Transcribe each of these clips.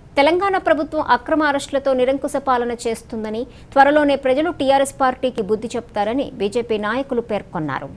తెలంగాణ ప్రభుత్వం అక్రమ అరెస్టులతో నిరంకుశ పాలన చేస్తుందని, త్వరలోనే ప్రజలు టీఆర్ఎస్ పార్టీకి బుద్ధి చెప్తారని బీజేపీ నాయకులు పేర్కొన్నారు.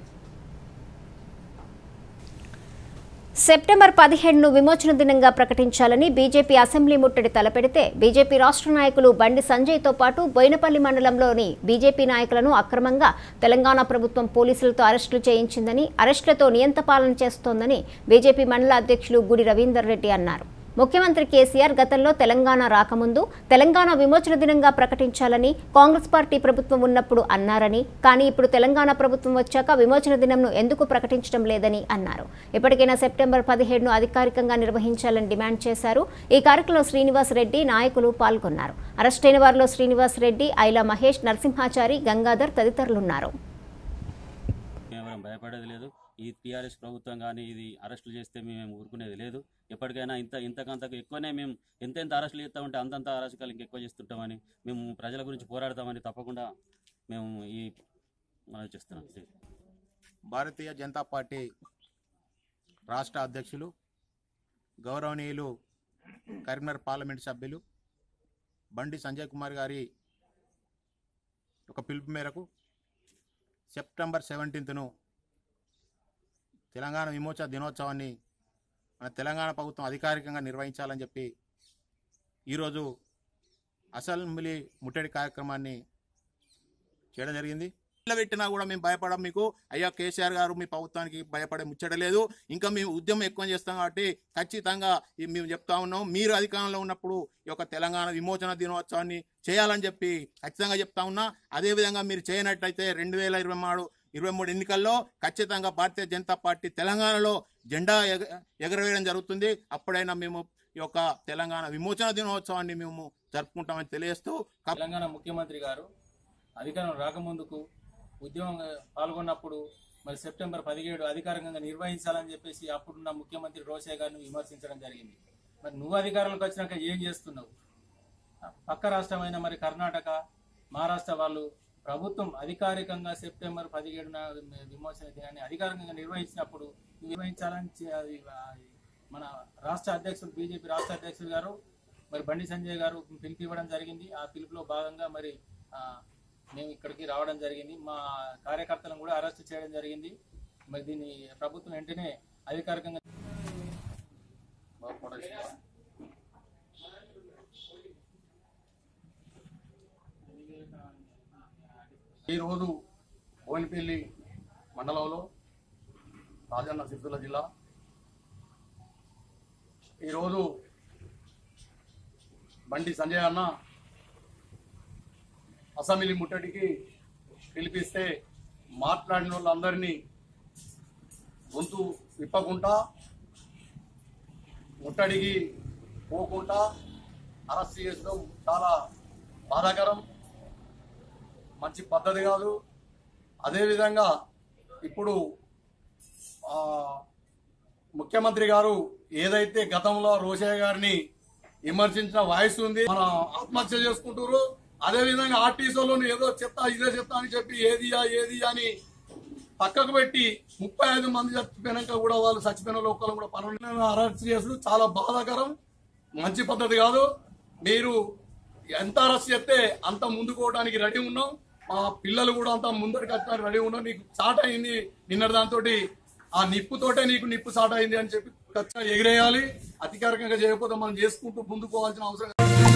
సెప్టెంబర్ 17ను విమోచన దినంగా ప్రకటించాలని బీజేపీ అసెంబ్లీ ముట్టడి తలపెడితే బీజేపీ రాష్ట్ర నాయకులు బండి సంజయ్తో పాటు బోయినపల్లి మండలంలోని బీజేపీ నాయకులను అక్రమంగా తెలంగాణ ప్రభుత్వం పోలీసులతో అరెస్టులు చేయించిందని, అరెస్టులతో నియంత పాలన చేస్తోందని బీజేపీ మండల అధ్యక్షులు గుడి రవీందర్ రెడ్డి అన్నారు. ముఖ్యమంత్రి కేసీఆర్ గతంలో తెలంగాణ రాకముందు తెలంగాణ విమోచన దినంగా ప్రకటించాలని కాంగ్రెస్ పార్టీ ప్రభుత్వం ఉన్నప్పుడు అన్నారని, కానీ ఇప్పుడు తెలంగాణ ప్రభుత్వం వచ్చాక విమోచన దినంను ఎందుకు ప్రకటించడం లేదని అన్నారు. ఇప్పటికైనా సెప్టెంబర్ 17ను అధికారికంగా నిర్వహించాలని డిమాండ్ చేశారు. ఈ కార్యక్రమంలో శ్రీనివాస్ రెడ్డి, నాయకులు పాల్గొన్నారు. అరెస్టైన వారిలో శ్రీనివాస్ రెడ్డి, ఐలా మహేష్, నరసింహాచారి, గంగాధర్ తదితరులున్నారు. ఈ టీఆర్ఎస్ ప్రభుత్వం కానీ ఇది అరెస్టులు చేస్తే మేము ఊరుకునేది లేదు. ఎప్పటికైనా ఇంతకంతకు ఎక్కువనే మేము ఎంత అరెస్టులు చేస్తామంటే అంతంత అరాచకాలు ఇంకెక్కువ చేస్తుంటామని, మేము ప్రజల గురించి పోరాడతామని తప్పకుండా మేము ఈ మనం చేస్తున్నాం. భారతీయ జనతా పార్టీ రాష్ట్ర అధ్యక్షులు గౌరవనీయులు కరీంనగర్ పార్లమెంట్ సభ్యులు బండి సంజయ్ కుమార్ గారి ఒక పిలుపు మేరకు సెప్టెంబర్ 17ను తెలంగాణ విమోచన దినోత్సవాన్ని మన తెలంగాణ ప్రభుత్వం అధికారికంగా నిర్వహించాలని చెప్పి ఈరోజు అసెంబ్లీ ముట్టడి కార్యక్రమాన్ని చేయడం జరిగింది. పెట్టినా కూడా మేము భయపడం, మీకు అయ్యా కేసీఆర్ గారు మీ ప్రభుత్వానికి భయపడే ముచ్చటలేదు, ఇంకా మేము ఉద్యమం ఎక్కువ చేస్తాం కాబట్టి ఖచ్చితంగా మేము చెప్తా ఉన్నాం. మీరు అధికారంలో ఉన్నప్పుడు ఈ యొక్క తెలంగాణ విమోచన దినోత్సవాన్ని చేయాలని చెప్పి ఖచ్చితంగా చెప్తా ఉన్నా. అదేవిధంగా మీరు చేయనట్లయితే 2023 ఎన్నికల్లో ఖచ్చితంగా భారతీయ జనతా పార్టీ తెలంగాణలో జెండా ఎగరవేయడం జరుగుతుంది. అప్పుడైనా మేము ఈ యొక్క తెలంగాణ విమోచన దినోత్సవాన్ని మేము జరుపుకుంటామని తెలియజేస్తూ, తెలంగాణ ముఖ్యమంత్రి గారు అధికారం రాకముందుకు ఉద్యమం పాల్గొన్నప్పుడు మరి సెప్టెంబర్ 17 అధికారికంగా నిర్వహించాలని చెప్పేసి అప్పుడున్న ముఖ్యమంత్రి రోషే గారిని విమర్శించడం జరిగింది. మరి నువ్వు అధికారంలోకి వచ్చినాక ఏం చేస్తున్నావు? పక్క రాష్ట్రమైన మరి కర్ణాటక, మహారాష్ట్ర వాళ్ళు ప్రభుత్వం అధికారికంగా సెప్టెంబర్ 17న విమోచన దినాన్ని అధికారికంగా నిర్వహించినప్పుడు నిర్వహించాలని మన రాష్ట్ర అధ్యక్షులు బీజేపీ రాష్ట్ర అధ్యక్షులు గారు మరి బండి సంజయ్ గారు పిలుపు ఇవ్వడం జరిగింది. ఆ పిలుపులో భాగంగా మరి మేము ఇక్కడికి రావడం జరిగింది. మా కార్యకర్తలను కూడా అరెస్ట్ చేయడం జరిగింది. మరి దీన్ని ప్రభుత్వం వెంటనే అధికారికంగా ఈరోజు బోయినపల్లి మండలంలో రాజన్న సిరిసిల్ల జిల్లా ఈరోజు బండి సంజయ్ అన్న అసెంబ్లీ ముట్టడికి పిలిపిస్తే మాట్లాడిన వాళ్ళందరినీ గొంతు విప్పకుండా ముట్టడికి పోకుండా అరెస్ట్ చేయడం చాలా బాధాకరం, మంచి పద్ధతి కాదు. అదేవిధంగా ఇప్పుడు ముఖ్యమంత్రి గారు ఏదైతే గతంలో రోషయ్య గారిని విమర్శించిన వాయిస్ ఉంది, మన ఆత్మహత్య చేసుకుంటారు. అదేవిధంగా ఆర్టీసీలో ఏదో చెప్తా ఇదే చెప్తా అని చెప్పి ఏది అని పక్కకు పెట్టి 35 మంది చచ్చిపోయినాక కూడా వాళ్ళు చచ్చిపోయిన లోకలు కూడా పర్మనెంట్ అరెస్ట్ చేసుడు చాలా బాధాకరం, మంచి పద్ధతి కాదు. మీరు ఎంత అరెస్ట్ చేస్తే అంత ముందుకోవడానికి రెడీ ఉన్నాం. మా పిల్లలు కూడా అంతా ముందరికి వచ్చడానికి రెడీ ఉన్నాం. నీకు స్టార్ట్ అయింది నిన్న దాంతో, ఆ నిప్పుతోటే నీకు నిప్పు స్టార్ట్ అయింది అని చెప్పి ఖచ్చితంగా ఎగిరేయాలి. అధికారికంగా చేయకపోతే మనం చేసుకుంటూ ముందుకోవాల్సిన అవసరం